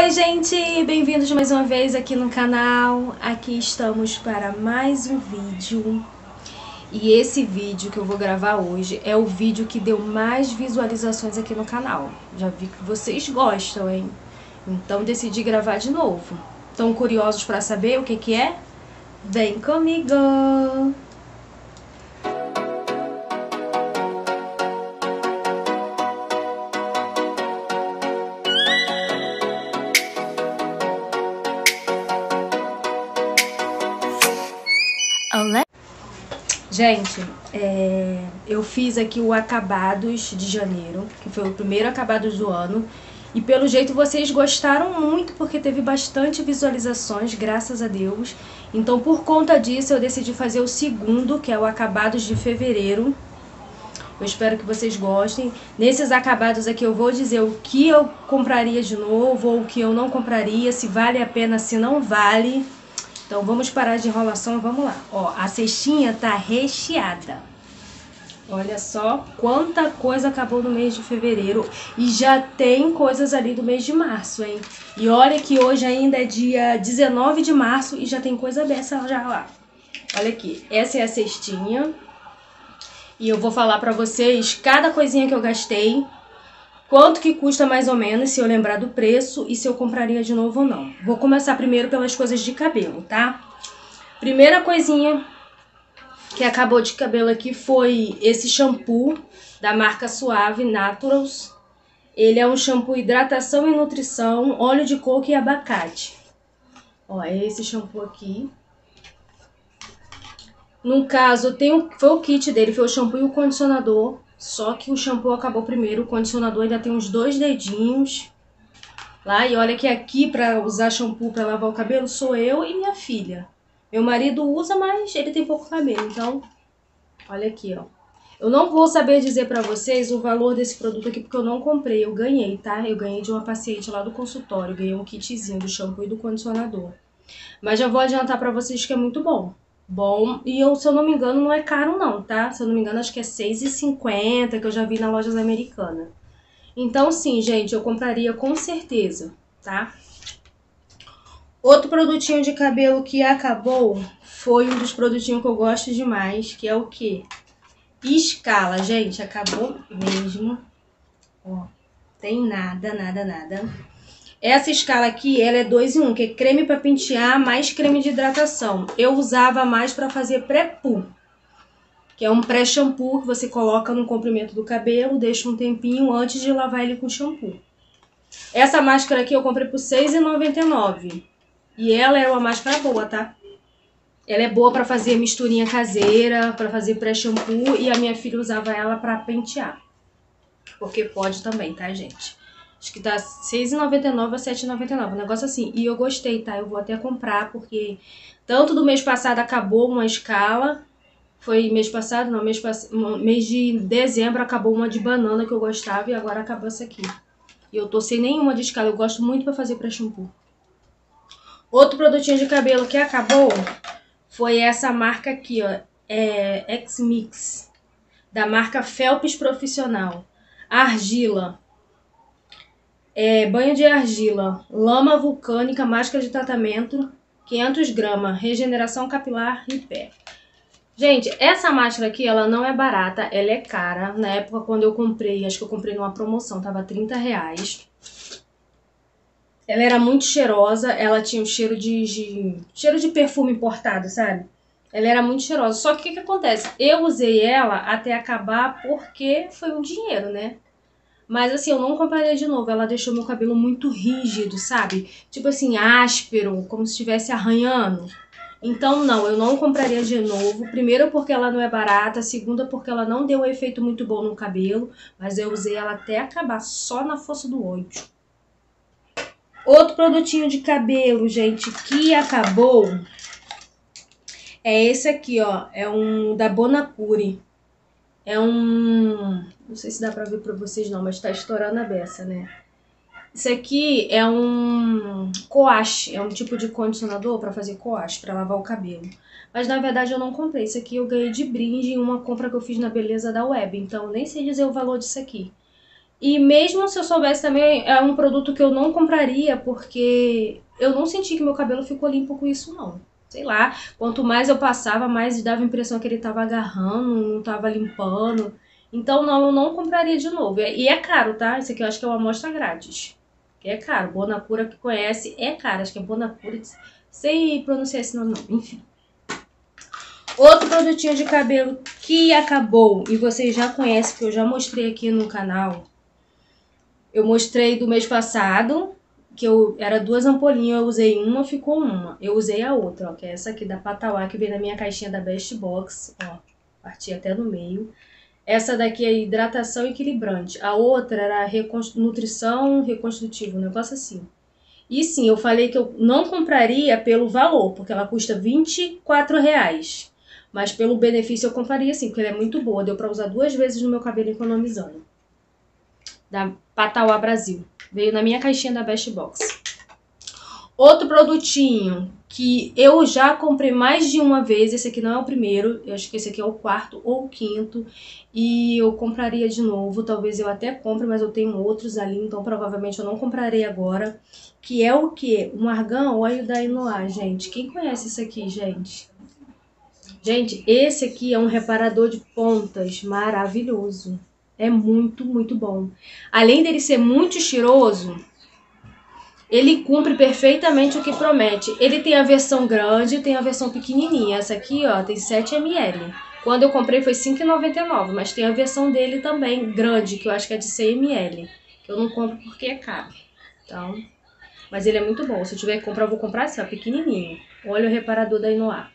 Oi gente, bem-vindos mais uma vez aqui no canal. Aqui estamos para mais um vídeo. E esse vídeo que eu vou gravar hoje é o vídeo que deu mais visualizações aqui no canal. Já vi que vocês gostam, hein? Então decidi gravar de novo. Estão curiosos para saber o que que é? Vem comigo! Gente, eu fiz aqui o Acabados de janeiro, que foi o primeiro Acabados do ano. E pelo jeito vocês gostaram muito, porque teve bastante visualizações, graças a Deus. Então por conta disso eu decidi fazer o segundo, que é o Acabados de fevereiro. Eu espero que vocês gostem. Nesses acabados aqui eu vou dizer o que eu compraria de novo, ou o que eu não compraria, se vale a pena, se não vale. Então vamos parar de enrolação e vamos lá. Ó, a cestinha tá recheada. Olha só quanta coisa acabou no mês de fevereiro. E já tem coisas ali do mês de março, hein? E olha que hoje ainda é dia 19 de março e já tem coisa dessa já lá. Olha aqui, essa é a cestinha. E eu vou falar pra vocês cada coisinha que eu gastei. Quanto que custa mais ou menos, se eu lembrar do preço e se eu compraria de novo ou não. Vou começar primeiro pelas coisas de cabelo, tá? Primeira coisinha que acabou de cabelo aqui foi esse shampoo da marca Suave Naturals. Ele é um shampoo hidratação e nutrição, óleo de coco e abacate. Ó, é esse shampoo aqui. No caso, foi o kit dele, foi o shampoo e o condicionador. Só que o shampoo acabou primeiro, o condicionador ainda tem uns 2 dedinhos lá. E olha que aqui pra usar shampoo pra lavar o cabelo sou eu e minha filha. Meu marido usa, mas ele tem pouco cabelo, então olha aqui, ó. Eu não vou saber dizer pra vocês o valor desse produto aqui porque eu não comprei, eu ganhei, tá? Eu ganhei de uma paciente lá do consultório, ganhei um kitzinho do shampoo e do condicionador. Mas já vou adiantar pra vocês que é muito bom. E se eu não me engano, não é caro não, tá? Se eu não me engano, acho que é R$6,50, que eu já vi nas lojas americanas. Então, sim, gente, eu compraria com certeza, tá? Outro produtinho de cabelo que acabou foi um dos produtinhos que eu gosto demais, que é o quê? Escala, gente, acabou mesmo. Ó, tem nada. Essa escala aqui, ela é 2 em 1, que é creme para pentear mais creme de hidratação. Eu usava mais para fazer pré-poo, que é um pré-shampoo que você coloca no comprimento do cabelo, deixa um tempinho antes de lavar ele com shampoo. Essa máscara aqui eu comprei por R$6,99. E ela é uma máscara boa, tá? Ela é boa para fazer misturinha caseira, para fazer pré-shampoo, e a minha filha usava ela para pentear. Porque pode também, tá, gente? Acho que tá R$6,99 a R$7,99, um negócio assim. E eu gostei, tá? Eu vou até comprar, porque tanto do mês passado acabou uma escala. Foi mês passado? Não, mês de dezembro acabou uma de banana que eu gostava e agora acabou essa aqui. E eu tô sem nenhuma de escala, eu gosto muito pra fazer pré-shampoo. Outro produtinho de cabelo que acabou foi essa marca aqui, ó. É X-Mix, da marca Phelps Profissional. Argila. Banho de argila, lama vulcânica, máscara de tratamento, 500 gramas, regeneração capilar e pé. Gente, essa máscara aqui, ela não é barata, ela é cara. Na época, quando eu comprei, acho que eu comprei numa promoção, tava R$30. Ela era muito cheirosa, ela tinha um cheiro cheiro de perfume importado, sabe? Ela era muito cheirosa. Só que o que acontece? Eu usei ela até acabar porque foi um dinheiro, né? Mas assim, eu não compraria de novo. Ela deixou meu cabelo muito rígido, sabe? Tipo assim, áspero, como se estivesse arranhando. Então, não, eu não compraria de novo. Primeiro porque ela não é barata. Segunda porque ela não deu um efeito muito bom no cabelo. Mas eu usei ela até acabar, só na força do ódio. Outro produtinho de cabelo, gente, que acabou é esse aqui, ó. É um da Bonacure. É um... Não sei se dá pra ver pra vocês não, mas tá estourando a beça, né? Isso aqui é um coache, é um tipo de condicionador pra fazer coache, pra lavar o cabelo. Mas na verdade eu não comprei. Isso aqui eu ganhei de brinde em uma compra que eu fiz na Beleza da Web. Então eu nem sei dizer o valor disso aqui. E mesmo se eu soubesse também, é um produto que eu não compraria, porque eu não senti que meu cabelo ficou limpo com isso, não. Sei lá, quanto mais eu passava, mais dava a impressão que ele tava agarrando, não tava limpando. Então, não, eu não compraria de novo. E é caro, tá? Esse aqui eu acho que é uma amostra grátis. Que é caro. Bonacura, que conhece, é caro. Acho que é Bonacura. Sei pronunciar esse nome, não. Enfim. Outro produtinho de cabelo que acabou e vocês já conhecem, que eu já mostrei aqui no canal. Eu mostrei do mês passado, que era 2 ampolinhas, eu usei uma, ficou uma. Eu usei a outra, ó, que é essa aqui da Patauá, que veio na minha caixinha da Best Box, ó. Parti até no meio. Essa daqui é hidratação equilibrante. A outra era nutrição reconstrutiva, um negócio assim. E sim, eu falei que eu não compraria pelo valor, porque ela custa R$24. Mas pelo benefício eu compraria sim, porque ela é muito boa. Deu pra usar 2 vezes no meu cabelo economizando. Da Patauá Brasil. Veio na minha caixinha da Best Box. Outro produtinho que eu já comprei mais de uma vez. Esse aqui não é o primeiro. Eu acho que esse aqui é o 4º ou o 5º. E eu compraria de novo. Talvez eu até compre, mas eu tenho outros ali. Então provavelmente eu não comprarei agora. Que é o quê? Um argan óleo da Inoar, gente. Quem conhece isso aqui, gente? Gente, esse aqui é um reparador de pontas maravilhoso. É muito, muito bom. Além dele ser muito cheiroso, ele cumpre perfeitamente o que promete. Ele tem a versão grande e tem a versão pequenininha. Essa aqui, ó, tem 7 ml. Quando eu comprei foi R$5,99, mas tem a versão dele também, grande, que eu acho que é de 100 ml. Que eu não compro porque é caro. Então, mas ele é muito bom. Se eu tiver que comprar, eu vou comprar assim, ó, pequenininho. Olha o reparador da Inoar.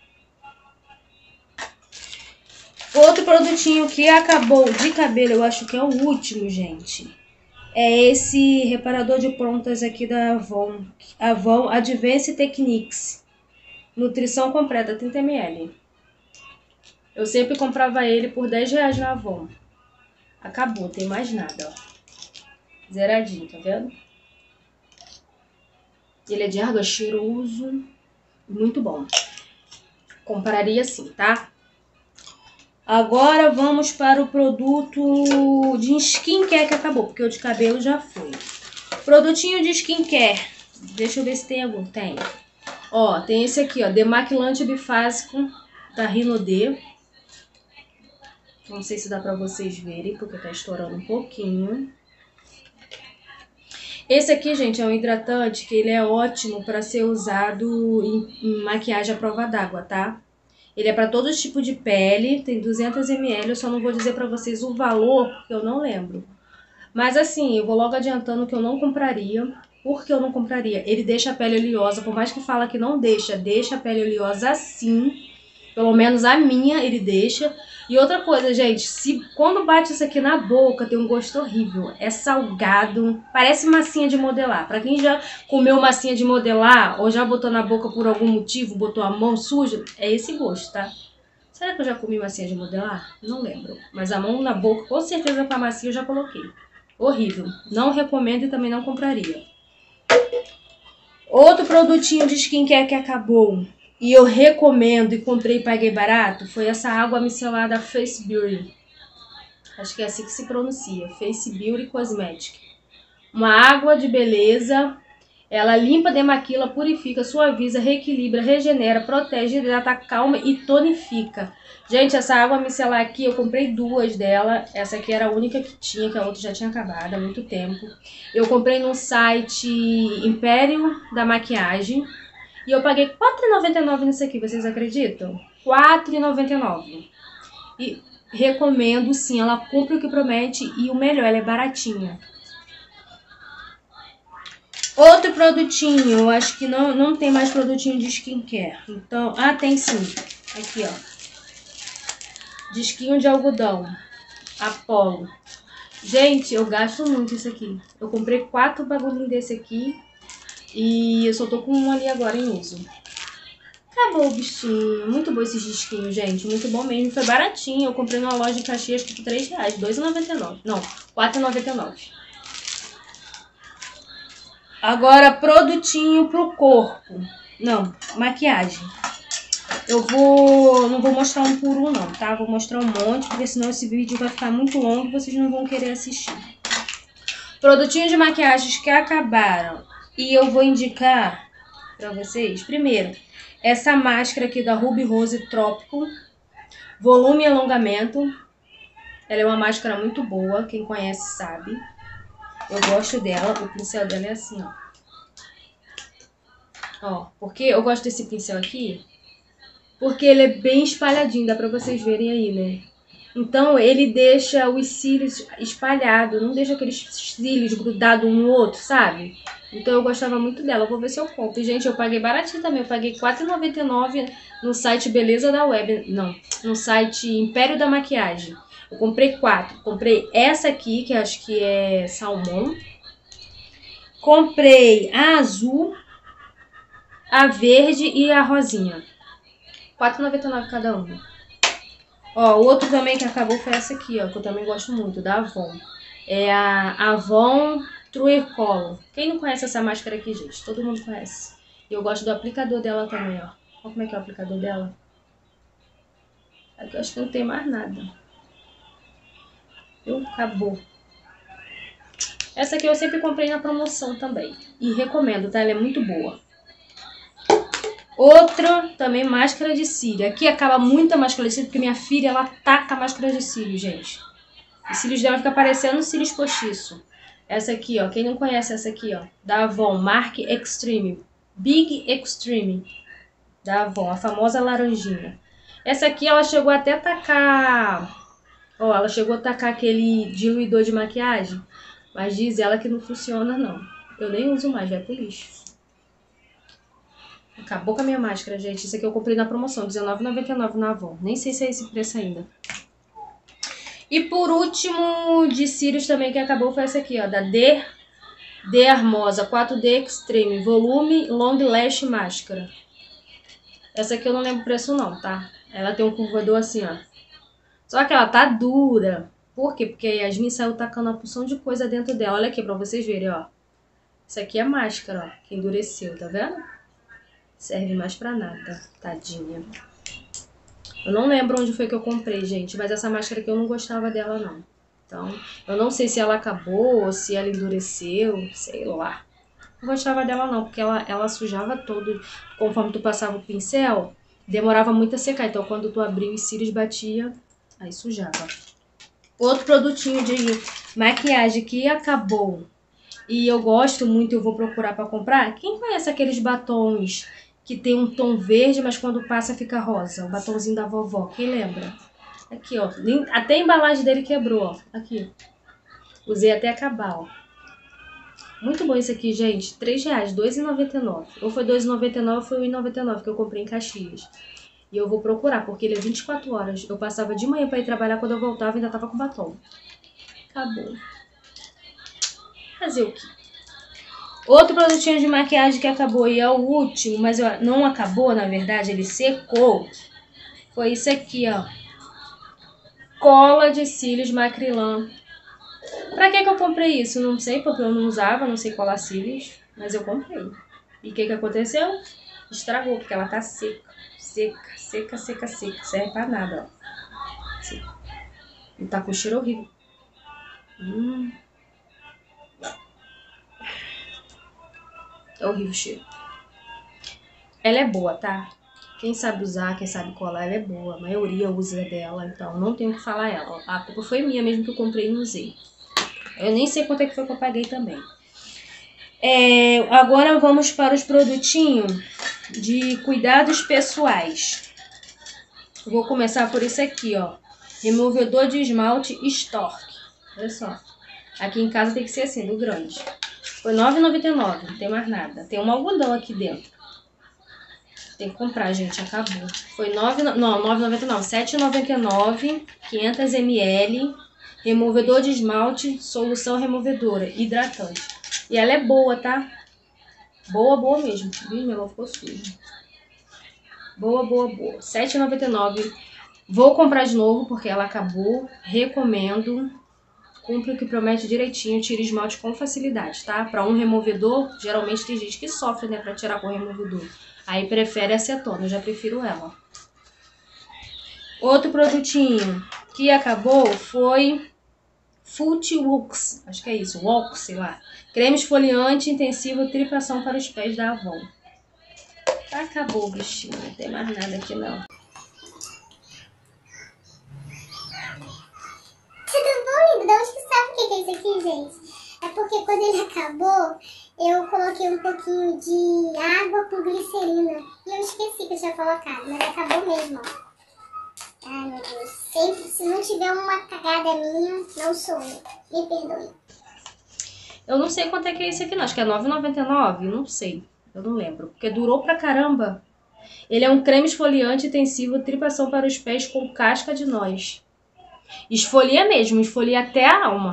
Outro produtinho que acabou de cabelo, eu acho que é o último, gente. É esse reparador de pontas aqui da Avon. Avon Advanced Techniques. Nutrição completa, 30 ml. Eu sempre comprava ele por R$10 na Avon. Acabou, tem mais nada, ó. Zeradinho, tá vendo? Ele é de água, cheiroso. Muito bom. Compraria sim, tá? Agora vamos para o produto de skincare que acabou, porque o de cabelo já foi. Produtinho de skincare. Deixa eu ver se tem algum. Tem. Ó, tem esse aqui, ó. Demaquilante bifásico da Rinode. Não sei se dá pra vocês verem, porque tá estourando um pouquinho. Esse aqui, gente, é um hidratante que ele é ótimo para ser usado em maquiagem à prova d'água, tá? Ele é para todo tipo de pele, tem 200 ml, eu só não vou dizer para vocês o valor, porque eu não lembro. Mas assim, eu vou logo adiantando que eu não compraria. Por que eu não compraria? Ele deixa a pele oleosa, por mais que fala que não deixa, deixa a pele oleosa sim. Pelo menos a minha ele deixa. E outra coisa, gente, quando bate isso aqui na boca, tem um gosto horrível. É salgado, parece massinha de modelar. Pra quem já comeu massinha de modelar, ou já botou na boca por algum motivo, botou a mão suja, é esse gosto, tá? Será que eu já comi massinha de modelar? Não lembro. Mas a mão na boca, com certeza com a massinha eu já coloquei. Horrível. Não recomendo e também não compraria. Outro produtinho de skincare que acabou e eu recomendo e comprei e paguei barato foi essa água micelada Face Beauty. Acho que é assim que se pronuncia. Face Beauty Cosmetic. Uma água de beleza. Ela limpa, demaquila, purifica, suaviza, reequilibra, regenera, protege, hidrata, calma e tonifica. Gente, essa água micelar aqui, eu comprei 2 dela. Essa aqui era a única que tinha, que a outra já tinha acabado há muito tempo. Eu comprei no site Império da Maquiagem. E eu paguei R$4,99 nisso aqui, vocês acreditam? R$4,99. E recomendo sim, ela cumpre o que promete e o melhor, ela é baratinha. Outro produtinho, eu acho que não tem mais produtinho de skincare. Então, tem sim. Aqui, ó. Disquinho de algodão. Apollo. Gente, eu gasto muito isso aqui. Eu comprei 4 bagulhinhos desse aqui. E eu só tô com um ali agora em uso. Acabou o bichinho. Muito bom esses disquinhos, gente. Muito bom mesmo. Foi baratinho. Eu comprei numa loja de Caxias por R$3. R$2,99. Não, R$4,99. Agora, produtinho pro corpo. Não, maquiagem. Não vou mostrar um por um não, tá? Vou mostrar um monte, porque senão esse vídeo vai ficar muito longo e vocês não vão querer assistir. Produtinhos de maquiagens que acabaram. E eu vou indicar pra vocês. Primeiro, essa máscara aqui da Ruby Rose Trópico. Volume e alongamento. Ela é uma máscara muito boa. Quem conhece sabe. Eu gosto dela. O pincel dela é assim, ó. Ó, porque eu gosto desse pincel aqui. Porque ele é bem espalhadinho. Dá pra vocês verem aí, né? Então, ele deixa os cílios espalhados, não deixa aqueles cílios grudados um no outro, sabe? Então, eu gostava muito dela. Eu vou ver se eu compro. E, gente, eu paguei baratinho também. Eu paguei R$4,99 no site Beleza da Web. Não, no site Império da Maquiagem. Eu comprei 4. Comprei essa aqui, que acho que é salmão. Comprei a azul, a verde e a rosinha. R$4,99 cada uma. Ó, o outro também que acabou foi essa aqui, ó, que eu também gosto muito, da Avon. É a Avon True Color. Quem não conhece essa máscara aqui, gente? Todo mundo conhece. E eu gosto do aplicador dela também, ó. Olha como é que é o aplicador dela. Aqui eu acho que não tem mais nada. Acabou. Essa aqui eu sempre comprei na promoção também. E recomendo, tá? Ela é muito boa. Outra, também máscara de cílio. Aqui acaba muita máscara de cílio, porque minha filha, ela taca máscara de cílio, gente. Os cílios dela fica parecendo cílios postiço. Essa aqui, ó. Quem não conhece essa aqui, ó. Da Avon, Mark Extreme. Big Extreme. Da Avon, a famosa laranjinha. Essa aqui, ela chegou até a tacar... Ó, ela chegou a tacar aquele diluidor de maquiagem. Mas diz ela que não funciona, não. Eu nem uso mais, vai pro lixo. Acabou com a minha máscara, gente. Isso aqui eu comprei na promoção, R$19,99 na Avon. Nem sei se é esse preço ainda. E por último, de cílios também que acabou foi essa aqui, ó. Da The Armosa 4D Extreme Volume Long Lash Máscara. Essa aqui eu não lembro o preço não, tá? Ela tem um curvador assim, ó. Só que ela tá dura. Por quê? Porque a Yasmin saiu tacando uma porção de coisa dentro dela. Olha aqui pra vocês verem, ó. Isso aqui é máscara, ó. Que endureceu, tá vendo? Serve mais pra nada, tadinha. Eu não lembro onde foi que eu comprei, gente. Mas essa máscara aqui eu não gostava dela, não. Então, eu não sei se ela acabou ou se ela endureceu. Sei lá. Não gostava dela, não. Porque ela sujava todo. Conforme tu passava o pincel, demorava muito a secar. Então, quando tu abria os cílios, batia, aí sujava. Outro produtinho de maquiagem que acabou. E eu gosto muito, eu vou procurar pra comprar. Quem conhece aqueles batons que tem um tom verde, mas quando passa fica rosa? O batonzinho da vovó, quem lembra? Aqui, ó. Até a embalagem dele quebrou, ó. Aqui. Usei até acabar, ó. Muito bom esse aqui, gente. R$3, R$2,99. Ou foi R$2,99 ou foi R$1,99 que eu comprei em Caxias. E eu vou procurar, porque ele é 24 horas. Eu passava de manhã pra ir trabalhar, quando eu voltava ainda tava com batom. Acabou. Fazer o quê? Outro produtinho de maquiagem que acabou e é o último, mas não acabou, na verdade, ele secou. Foi isso aqui, ó. Cola de cílios Macrylan. Pra que eu comprei isso? Não sei, porque eu não usava, não sei colar cílios, mas eu comprei. E o que aconteceu? Estragou, porque ela tá seca. Seca, seca, seca, seca. Serve pra nada, ó. Seca. E tá com cheiro horrível. É horrível o cheiro. Ela é boa, tá? Quem sabe usar, quem sabe colar, ela é boa. A maioria usa dela, então não tenho o que falar ela. A culpa foi minha mesmo que eu comprei e não usei. Eu nem sei quanto é que foi que eu paguei também. Agora vamos para os produtinhos de cuidados pessoais. Vou começar por esse aqui, ó. Removedor de esmalte Stork. Olha só. Aqui em casa tem que ser assim, do grande. Foi R$9,99, não tem mais nada. Tem um algodão aqui dentro. Tem que comprar, gente, acabou. Foi R$9,99, R$7,99, 500 ml, removedor de esmalte, solução removedora, hidratante. E ela é boa, tá? Boa, boa mesmo. Ih, minha mão ficou suja. Boa, boa, boa. R$7,99. Vou comprar de novo porque ela acabou. Recomendo. Cumpre o que promete direitinho, tira esmalte com facilidade, tá? Para um removedor, geralmente tem gente que sofre, né, para tirar com o removedor. Aí prefere a acetona, eu já prefiro ela. Outro produtinho que acabou foi Foot Wax, acho que é isso, Wax, sei lá. Creme esfoliante intensivo tripação para os pés da Avon. Acabou, bichinho, não tem mais nada aqui não. Tudo bom, lindo? De onde que sabe o que é isso aqui, gente? É porque quando ele acabou, eu coloquei um pouquinho de água com glicerina. E eu esqueci que eu tinha colocado, mas acabou mesmo, ó. Ai, meu Deus. Sempre, se não tiver uma cagada minha, não sou eu. Me perdoe. Eu não sei quanto é que é esse aqui não, acho que é R$ 9,99, não sei. Eu não lembro, porque durou pra caramba. Ele é um creme esfoliante intensivo tripação para os pés com casca de noz. Esfolia mesmo, esfolia até a alma.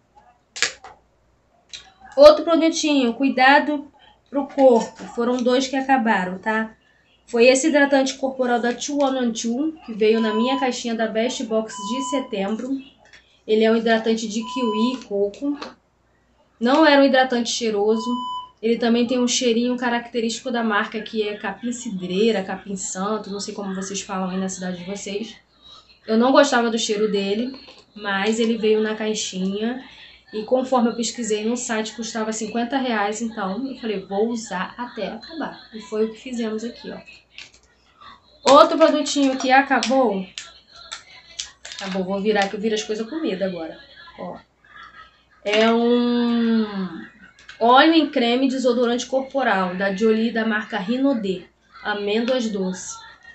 Outro produtinho, cuidado pro corpo. Foram 2 que acabaram, tá? Foi esse hidratante corporal da 2-on-2, que veio na minha caixinha da Best Box de setembro. Ele é um hidratante de kiwi e coco. Não era um hidratante cheiroso. Ele também tem um cheirinho característico da marca, que é capim cidreira, capim santo, não sei como vocês falam aí na cidade de vocês. Eu não gostava do cheiro dele, mas ele veio na caixinha. E conforme eu pesquisei no site, custava R$50, então eu falei, vou usar até acabar. E foi o que fizemos aqui, ó. Outro produtinho que acabou. Acabou, vou virar que eu viro as coisas com medo agora. Ó. É um óleo em creme desodorante corporal da Jolie da marca Rinodê. Amêndoas doce.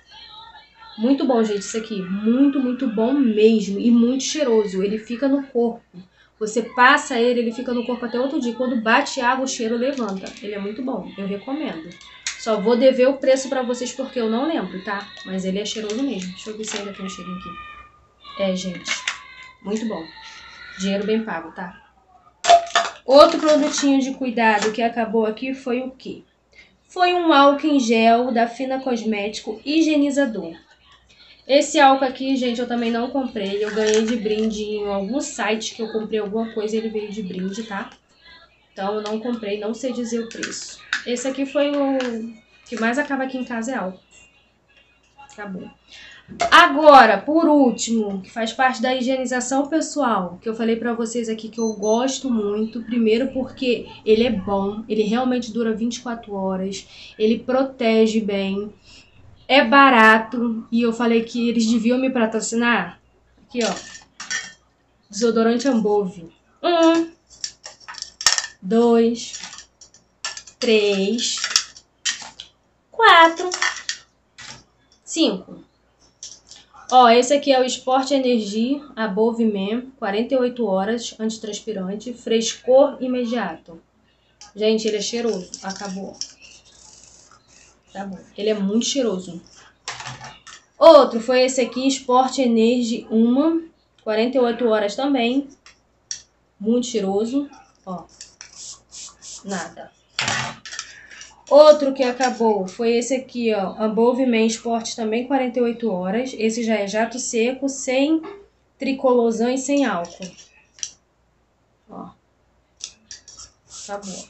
Muito bom, gente, isso aqui. Muito, muito bom mesmo. E muito cheiroso. Ele fica no corpo. Você passa ele, ele fica no corpo até outro dia. Quando bate água, o cheiro levanta. Ele é muito bom, eu recomendo. Só vou dever o preço pra vocês porque eu não lembro, tá? Mas ele é cheiroso mesmo. Deixa eu ver se ainda tem um cheirinho aqui. É, gente. Muito bom. Dinheiro bem pago, tá? Outro produtinho de cuidado que acabou aqui foi o quê? Foi um álcool em gel da Fina Cosmético higienizador. Esse álcool aqui, gente, eu também não comprei. Eu ganhei de brinde em algum site que eu comprei alguma coisa e ele veio de brinde, tá? Então eu não comprei, não sei dizer o preço. Esse aqui foi o que mais acaba aqui em casa, é álcool. Acabou. Agora, por último, que faz parte da higienização pessoal, que eu falei pra vocês aqui que eu gosto muito. Primeiro porque ele é bom, ele realmente dura 24 horas, ele protege bem. É barato e eu falei que eles deviam me patrocinar. Aqui, ó. Desodorante Ambove. 1, 2, 3, 4, 5. Ó, esse aqui é o Sport Energy Above Man, 48 horas, antitranspirante, frescor imediato. Gente, ele é cheiroso. Acabou. Tá bom. Ele é muito cheiroso. Outro foi esse aqui, Sport Energy Uma, 48 horas também. Muito cheiroso. Ó. Nada. Outro que acabou foi esse aqui, ó. Above Man Sport também, 48 horas. Esse já é jato seco, sem tricolosan e sem álcool. Ó. Acabou.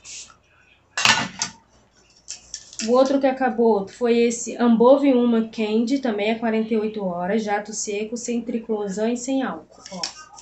O outro que acabou foi esse Ambove Uma Candy, também é 48 horas, jato seco, sem triclosan e sem álcool, ó.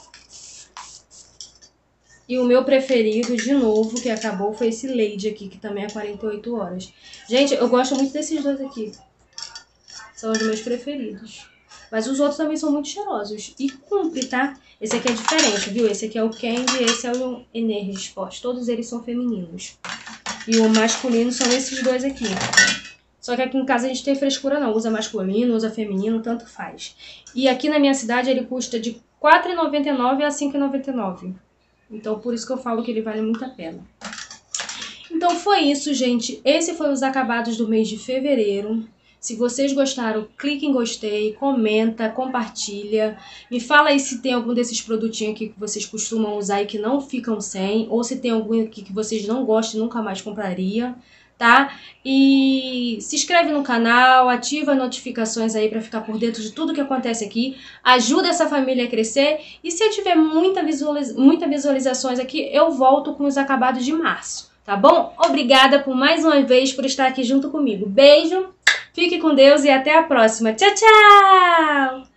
E o meu preferido, de novo, que acabou, foi esse Lady aqui, que também é 48 horas. Gente, eu gosto muito desses dois aqui. São os meus preferidos. Mas os outros também são muito cheirosos. E cumpre, tá? Esse aqui é diferente, viu? Esse aqui é o Candy, esse é o Energy Sport. Todos eles são femininos. E o masculino são esses dois aqui. Só que aqui em casa a gente tem frescura não. Usa masculino, usa feminino, tanto faz. E aqui na minha cidade ele custa de R$ 4,99 a R$ 5,99. Então por isso que eu falo que ele vale muito a pena. Então foi isso, gente. Esse foi os acabados do mês de fevereiro. Se vocês gostaram, clique em gostei, comenta, compartilha. Me fala aí se tem algum desses produtinhos aqui que vocês costumam usar e que não ficam sem. Ou se tem algum aqui que vocês não gostam e nunca mais compraria, tá? E se inscreve no canal, ativa as notificações aí pra ficar por dentro de tudo que acontece aqui. Ajuda essa família a crescer. E se eu tiver muitas visualizações aqui, eu volto com os acabados de março, tá bom? Obrigada por mais uma vez por estar aqui junto comigo. Beijo! Fique com Deus e até a próxima. Tchau, tchau!